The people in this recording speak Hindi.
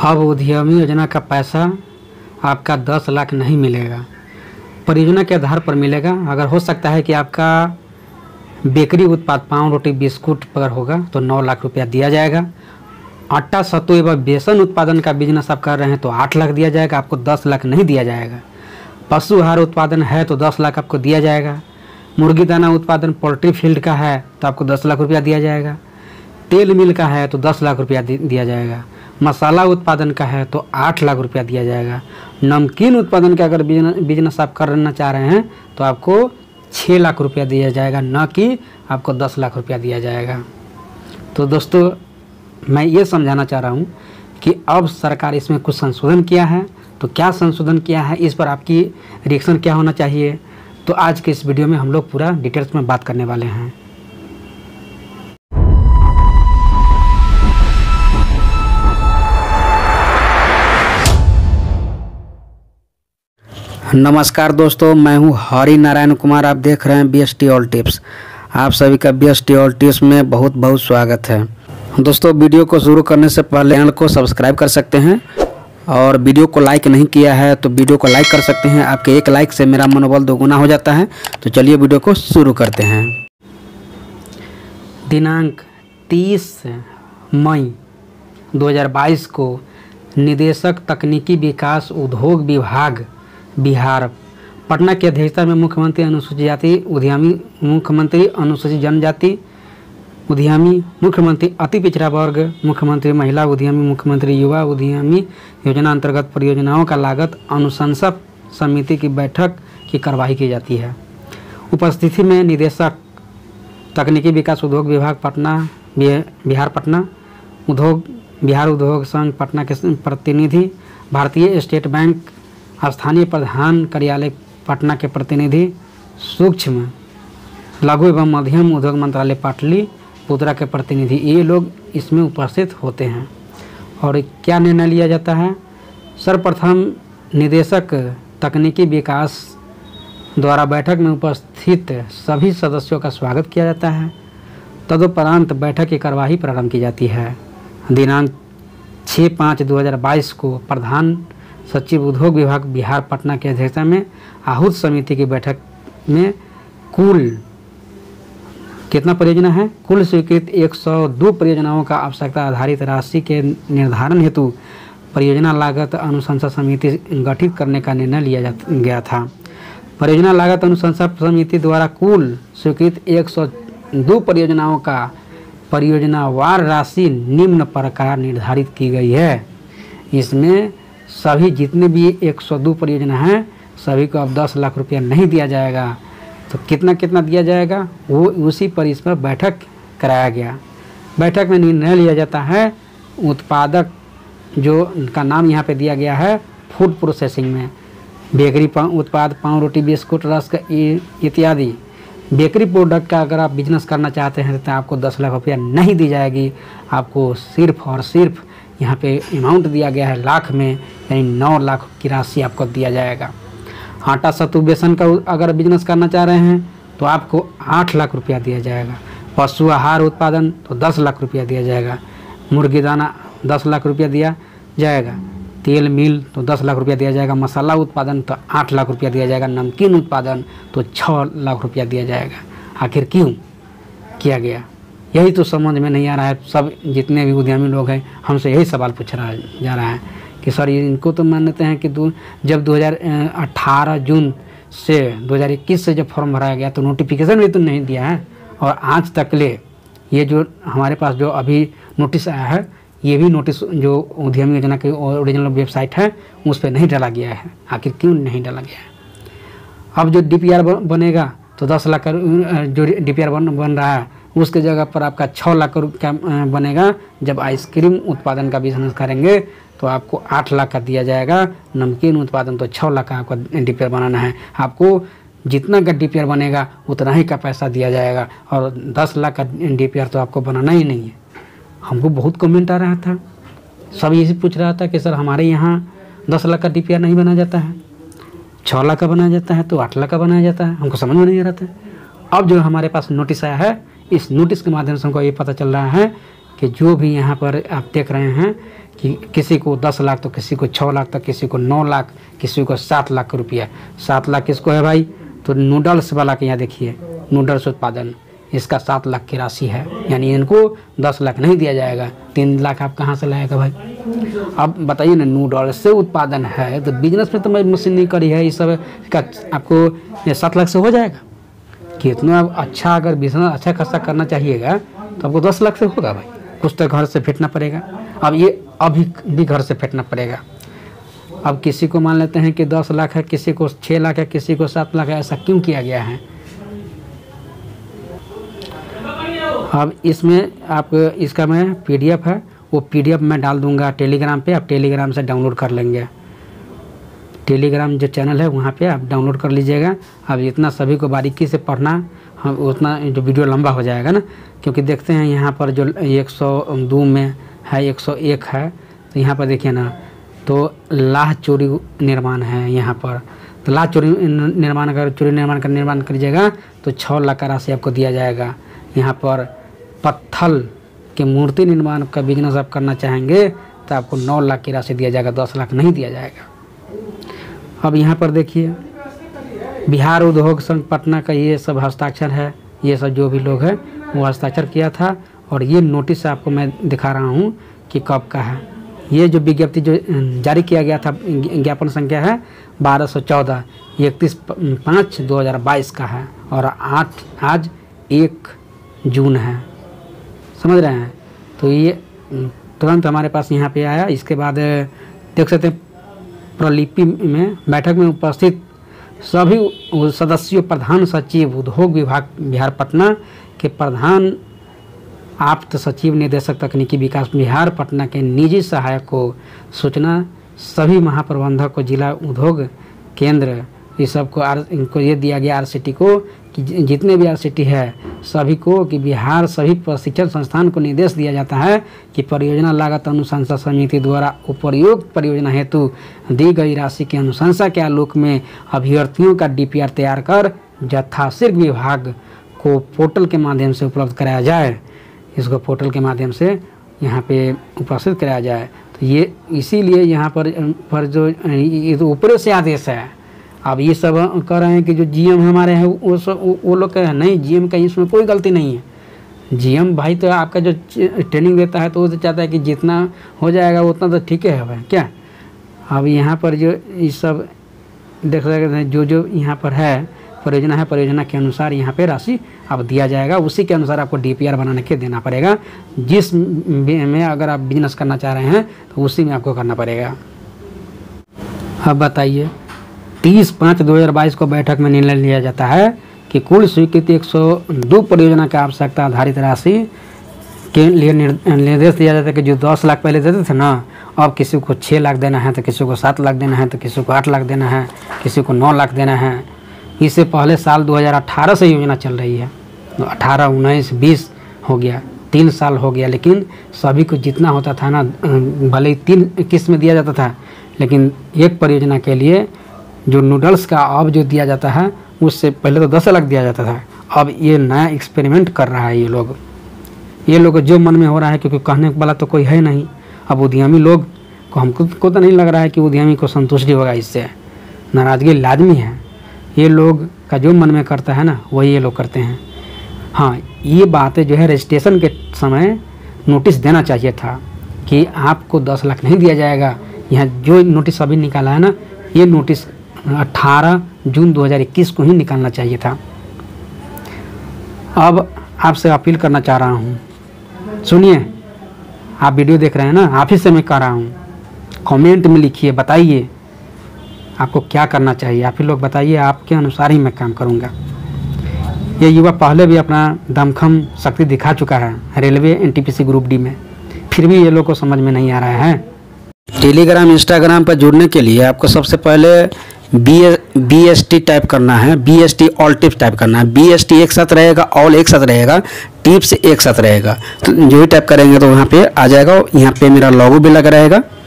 अब उद्यमी योजना का पैसा आपका 10 लाख नहीं मिलेगा, परियोजना के आधार पर मिलेगा। अगर हो सकता है कि आपका बेकरी उत्पाद पाव रोटी बिस्कुट पर होगा तो 9 लाख रुपया दिया जाएगा। आटा सत्तू एवं बेसन उत्पादन का बिजनेस आप कर रहे हैं तो 8 लाख दिया जाएगा, आपको 10 लाख नहीं दिया जाएगा। पशु आहार उत्पादन है तो 10 लाख आपको दिया जाएगा। मुर्गी दाना उत्पादन पोल्ट्री फील्ड का है तो आपको 10 लाख रुपया दिया जाएगा। तेल मिल का है तो 10 लाख रुपया दिया जाएगा। मसाला उत्पादन का है तो 8 लाख रुपया दिया जाएगा। नमकीन उत्पादन का अगर बिजनेस आप करना चाह रहे हैं तो आपको 6 लाख रुपया दिया जाएगा, न कि आपको 10 लाख रुपया दिया जाएगा। तो दोस्तों, मैं ये समझाना चाह रहा हूँ कि अब सरकार इसमें कुछ संशोधन किया है, तो क्या संशोधन किया है, इस पर आपकी रिएक्शन क्या होना चाहिए। तो आज के इस वीडियो में हम लोग पूरा डिटेल्स में बात करने वाले हैं। नमस्कार दोस्तों, मैं हूं हरि नारायण कुमार। आप देख रहे हैं BST ऑल टिप्स। आप सभी का BST ऑल टिप्स में बहुत बहुत स्वागत है। दोस्तों, वीडियो को शुरू करने से पहले चैनल को सब्सक्राइब कर सकते हैं और वीडियो को लाइक नहीं किया है तो वीडियो को लाइक कर सकते हैं। आपके एक लाइक से मेरा मनोबल दोगुना हो जाता है। तो चलिए वीडियो को शुरू करते हैं। दिनांक 30 मई 2022 को निदेशक तकनीकी विकास उद्योग विभाग बिहार पटना की अध्यक्षता में मुख्यमंत्री अनुसूचित जाति उद्यमी, मुख्यमंत्री अनुसूचित जनजाति उद्यमी, मुख्यमंत्री अति पिछड़ा वर्ग, मुख्यमंत्री महिला उद्यमी, मुख्यमंत्री युवा उद्यमी योजना अंतर्गत परियोजनाओं का लागत अनुशंसा समिति की बैठक की कार्यवाही की जाती है। उपस्थिति में निदेशक तकनीकी विकास उद्योग विभाग पटना बिहार पटना, बिहार उद्योग संघ पटना के प्रतिनिधि, भारतीय स्टेट बैंक स्थानीय प्रधान कार्यालय पटना के प्रतिनिधि, सूक्ष्म लघु एवं मध्यम उद्योग मंत्रालय पाटलिपुत्रा के प्रतिनिधि, ये लोग इसमें उपस्थित होते हैं। और क्या निर्णय लिया जाता है? सर्वप्रथम निदेशक तकनीकी विकास द्वारा बैठक में उपस्थित सभी सदस्यों का स्वागत किया जाता है। तदुपरांत बैठक की कार्यवाही प्रारंभ की जाती है। दिनांक 6/5/2022 को प्रधान सचिव उद्योग विभाग बिहार पटना की अध्यक्षता में आहूत समिति की बैठक में कुल कितना परियोजना है? कुल स्वीकृत 102 परियोजनाओं का आवश्यकता आधारित राशि के निर्धारण हेतु परियोजना लागत अनुशंसा समिति गठित करने का निर्णय लिया गया था। परियोजना लागत अनुशंसा समिति द्वारा कुल स्वीकृत 102 परियोजनाओं का परियोजनावार राशि निम्न प्रकार निर्धारित की गई है। इसमें सभी जितने भी 102 परियोजना हैं सभी को अब 10 लाख रुपया नहीं दिया जाएगा। तो कितना कितना दिया जाएगा वो उसी पर इस पर बैठक कराया गया। बैठक में निर्णय लिया जाता है उत्पादक जो का नाम यहाँ पे दिया गया है फूड प्रोसेसिंग में बेकरी उत्पाद पाव रोटी बिस्कुट रस्क इत्यादि बेकरी प्रोडक्ट का अगर आप बिजनेस करना चाहते हैं तो आपको 10 लाख रुपया नहीं दी जाएगी। आपको सिर्फ और सिर्फ यहाँ पे अमाउंट दिया गया है लाख में, यानी 9 लाख की राशि आपको दिया जाएगा। आटा सत्तू बेसन का अगर बिजनेस करना चाह रहे हैं तो आपको 8 लाख रुपया दिया जाएगा। पशु आहार उत्पादन तो 10 लाख रुपया दिया जाएगा। मुर्गी दाना 10 लाख रुपया दिया जाएगा। तेल मिल तो 10 लाख रुपया दिया जाएगा। मसाला उत्पादन तो 8 लाख रुपया दिया जाएगा। नमकीन उत्पादन तो 6 लाख रुपया दिया जाएगा। आखिर क्यों किया गया? यही तो समझ में नहीं आ रहा है। सब जितने भी उद्यमी लोग हैं हमसे यही सवाल पूछ रहा जा रहा है कि सर इनको तो मानते हैं कि जब 2018 जून से 2021 से जब फॉर्म भराया गया तो नोटिफिकेशन भी तो नहीं दिया है, और आज तक ले ये जो हमारे पास जो अभी नोटिस आया है ये भी नोटिस जो उद्यमी योजना की ओरिजिनल वेबसाइट है उस पर नहीं डाला गया है। आखिर क्यों नहीं डाला गया है? अब जो DPR बनेगा तो 10 लाख जो DPR बन रहा है उसके जगह पर आपका 6 लाख का बनेगा। जब आइसक्रीम उत्पादन का बिजनेस करेंगे तो आपको 8 लाख का दिया जाएगा। नमकीन उत्पादन तो 6 लाख का आपको DPR बनाना है। आपको जितना का DPR बनेगा उतना ही का पैसा दिया जाएगा, और 10 लाख का DPR तो आपको बनाना ही नहीं है। हमको बहुत कमेंट आ रहा था, सब यही पूछ रहा था कि सर हमारे यहाँ 10 लाख का DPR नहीं बनाया जाता है, 6 लाख का बनाया जाता है तो 8 लाख का बनाया जाता है। हमको समझ में नहीं आ रहा था। अब जो हमारे पास नोटिस आया है, इस नोटिस के माध्यम से हमको ये पता चल रहा है कि जो भी यहाँ पर आप देख रहे हैं कि किसी को 10 लाख तो किसी को 6 लाख, तो किसी को 9 लाख, किसी को 7 लाख रुपया। 7 लाख किसको है भाई? तो नूडल्स वाला के यहाँ देखिए, नूडल्स उत्पादन, इसका 7 लाख की राशि है, यानी इनको 10 लाख नहीं दिया जाएगा। 3 लाख आप कहाँ से लाएगा भाई? अब बताइए ना, नूडल्स से उत्पादन है तो बिजनेस में तो मैं मशीनरी करी है, इस सब का आपको 7 लाख से हो जाएगा? कितना अच्छा, अगर बिजनेस अच्छा खासा करना चाहिएगा तो आपको 10 लाख से होगा भाई। कुछ तो घर से फेंटना पड़ेगा। अब ये अभी भी घर से फेंटना पड़ेगा। अब किसी को मान लेते हैं कि 10 लाख है, किसी को 6 लाख है, किसी को 7 लाख है, ऐसा क्यों किया गया है? अब इसमें आप इसका मैं PDF है, वो PDF मैं डाल दूंगा टेलीग्राम पे, आप टेलीग्राम से डाउनलोड कर लेंगे। टेलीग्राम जो चैनल है वहाँ पे आप डाउनलोड कर लीजिएगा। अब इतना सभी को बारीकी से पढ़ना, हम उतना जो वीडियो लंबा हो जाएगा ना, क्योंकि देखते हैं यहाँ पर जो 102 में है, 101 है, तो यहाँ पर देखिए ना, तो लाह चोरी निर्माण है यहाँ पर। तो लाह चोरी निर्माण, अगर चोरी निर्माण करिएगा तो 6 लाख का राशि आपको दिया जाएगा। यहाँ पर पत्थर के मूर्ति निर्माण का बिजनेस आप करना चाहेंगे तो आपको 9 लाख की राशि दिया जाएगा, 10 लाख नहीं दिया जाएगा। अब यहाँ पर देखिए, बिहार उद्योग संघ पटना का ये सब हस्ताक्षर है, ये सब जो भी लोग हैं वो हस्ताक्षर किया था। और ये नोटिस आपको मैं दिखा रहा हूँ कि कब का है। ये जो विज्ञप्ति जो जारी किया गया था, ज्ञापन संख्या है 1214, 31/5/2022 का है, और आज 1 जून है, समझ रहे हैं? तो ये तुरंत हमारे पास यहाँ पे आया। इसके बाद देख सकते हैं प्रलिपि में बैठक में उपस्थित सभी सदस्यों, प्रधान सचिव उद्योग विभाग बिहार पटना के प्रधान आप्त सचिव, निदेशक तकनीकी विकास बिहार पटना के निजी सहायक को सूचना, सभी महाप्रबंधक को, जिला उद्योग केंद्र, ये सबको इनको ये दिया गया RCT को कि जितने भी RCT है सभी को, कि बिहार सभी प्रशिक्षण संस्थान को निर्देश दिया जाता है कि परियोजना लागत अनुशंसा समिति द्वारा उपयुक्त परियोजना हेतु दी गई राशि की अनुशंसा के आलोक में अभ्यर्थियों का DPR तैयार कर यथाशीघ्र विभाग को पोर्टल के माध्यम से उपलब्ध कराया जाए। इसको पोर्टल के माध्यम से यहाँ पे उपस्थित कराया जाए। तो ये इसीलिए यहाँ पर जो ये तो ऊपर से आदेश है। अब ये सब कह रहे हैं कि जो GM हमारे हैं वो लोग कह नहीं, GM का इसमें कोई गलती नहीं है। GM भाई तो आपका जो ट्रेनिंग देता है तो वो तो चाहता है कि जितना हो जाएगा उतना तो ठीक है भाई, क्या? अब यहाँ पर जो ये सब देख सकते हैं, जो यहाँ पर है परियोजना है, परियोजना के अनुसार यहाँ पे राशि अब दिया जाएगा, उसी के अनुसार आपको DPR बना के देना पड़ेगा। जिस में अगर आप बिजनेस करना चाह रहे हैं तो उसी में आपको करना पड़ेगा। अब बताइए, 30/5/2022 को बैठक में निर्णय लिया जाता है कि कुल स्वीकृत 102 परियोजना का आवश्यकता आधारित राशि के लिए निर्देश दिया जाता है कि जो 10 लाख पहले देते थे ना, अब किसी को 6 लाख देना है, तो किसी को 7 लाख देना है, तो किसी को 8 लाख देना है, किसी को 9 लाख देना है। इससे पहले साल 2018 से योजना चल रही है, 18, 19, 20 हो गया, 3 साल हो गया, लेकिन सभी को जितना होता था ना, भले ही 3 किस्त में दिया जाता था, लेकिन एक परियोजना के लिए जो नूडल्स का अब जो दिया जाता है उससे पहले तो 10 लाख दिया जाता था। अब ये नया एक्सपेरिमेंट कर रहा है ये लोग जो मन में हो रहा है, क्योंकि कहने वाला तो कोई है नहीं। अब उद्यमी लोग को हमको तो नहीं लग रहा है कि उद्यमी को संतुष्टि होगा, इससे नाराज़गी लाजमी है। ये लोग का जो मन में करता है ना वही ये लोग करते हैं। हाँ, ये बातें जो है रजिस्ट्रेशन के समय नोटिस देना चाहिए था कि आपको 10 लाख नहीं दिया जाएगा। यहाँ जो नोटिस अभी निकाला है ना, ये नोटिस 18 जून 2021 को ही निकालना चाहिए था। अब आपसे अपील करना चाह रहा हूँ, सुनिए, आप वीडियो देख रहे हैं ना, आप ही से मैं कह रहा हूँ, कमेंट में लिखिए, बताइए आपको क्या करना चाहिए। आप ही लोग बताइए, आपके अनुसार ही मैं काम करूँगा। ये युवा पहले भी अपना दमखम शक्ति दिखा चुका है रेलवे NTPC ग्रुप D में, फिर भी ये लोग को समझ में नहीं आ रहा है। टेलीग्राम इंस्टाग्राम पर जुड़ने के लिए आपको सबसे पहले BST टाइप करना है, BST ऑल टिप्स टाइप करना है। BST एक साथ रहेगा, ऑल एक साथ रहेगा, टिप्स एक साथ रहेगा। तो जो ही टाइप करेंगे तो वहाँ पे आ जाएगा। यहाँ पे मेरा लोगो भी लगा रहेगा।